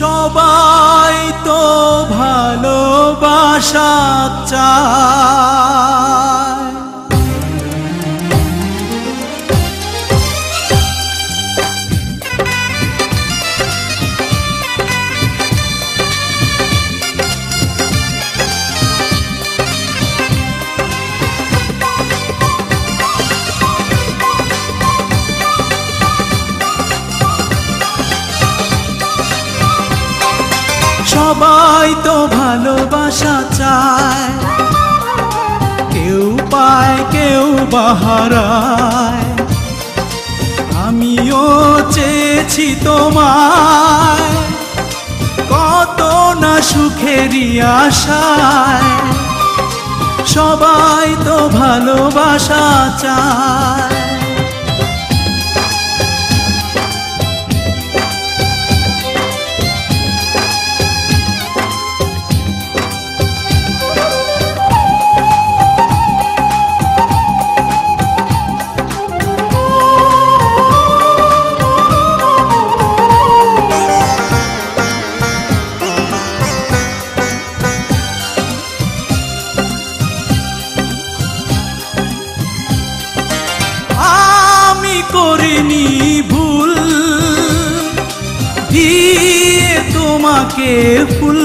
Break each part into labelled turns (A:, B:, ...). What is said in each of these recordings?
A: সবাই তো ভালোবাসা চায়, সবাই তো ভালোবাসা চায়, কেউ পায় কেউ বাহারায়। আমিও চেয়েছি তোমায় কত না সুখেরই আশায়, সবাই তো ভালোবাসা চায়। করিনি ভুল দিয়ে তোমাকে ফুল,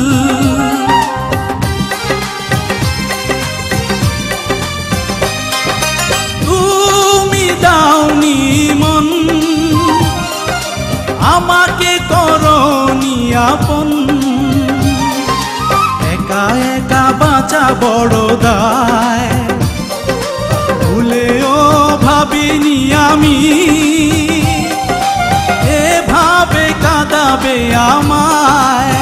A: তুমি দাওনি মন আমাকে করনি আপন। একা একা বাঁচা বড় দায়, ভুলেও ভাবিনি আমি এভাবে কাঁদাবে আমায়।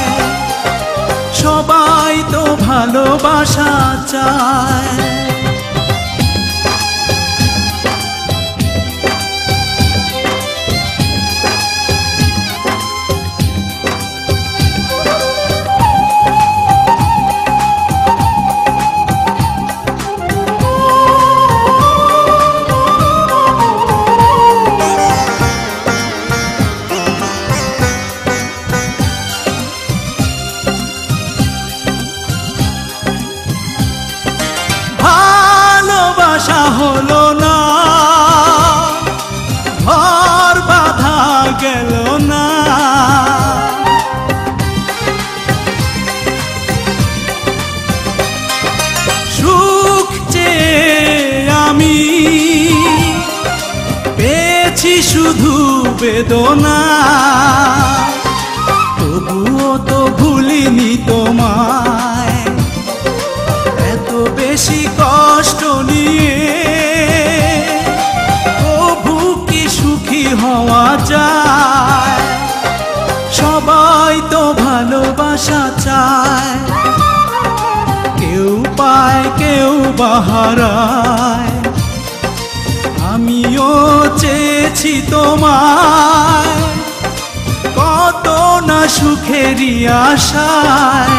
A: সবাই তো ভালোবাসা চায়, হলো না ঘর বাঁধা গেল না। সুখ চেয়ে আমি পেয়েছি শুধু বেদনা, তবুও তো ভুলিনি তোমায় এত বেশি কষ্ট নিয়ে। তবু কি সুখী হওয়া যায়? সবাই তো ভালোবাসা চায়, কেউ পায় কেউ বাহারায়। আমিও চেয়েছি তোমায় কত না সুখেরই আশায়,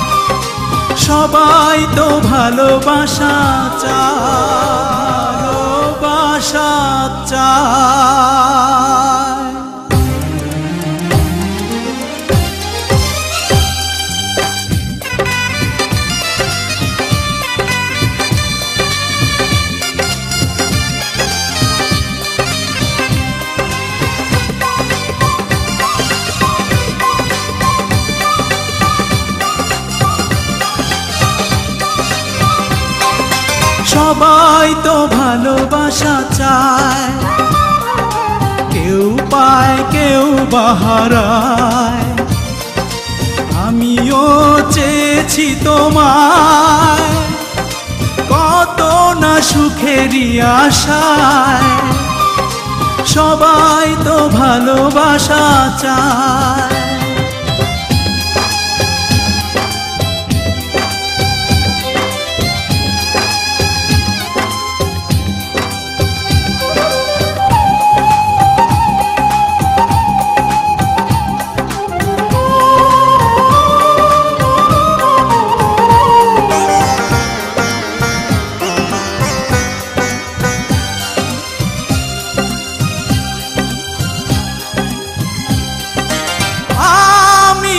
A: সবাই তো ভালোবাসা চায়, ভালোবাসা চায়। সবাই তো ভালোবাসা চায়, কেউ পায় কেউ বাহারায়। আমিও চেয়েছি তোমায় কত না সুখেরই আশায়, সবাই তো ভালোবাসা চায়।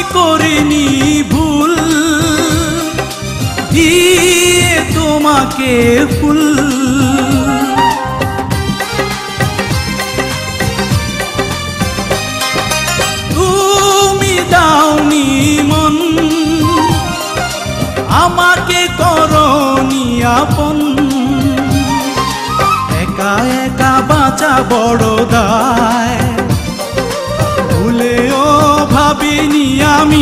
A: করিনি ভুল দিয়ে তোমাকে ফুল। তুমি দাওনি মন, আমাকে করনি আপন। একা একা বাঁচা বড় দায়, ভুলেও ভাবিনি আমি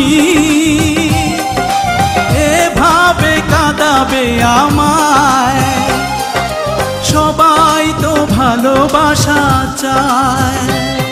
A: এভাবে কাঁদাবে আমায়। সবাই তো ভালোবাসা চায়।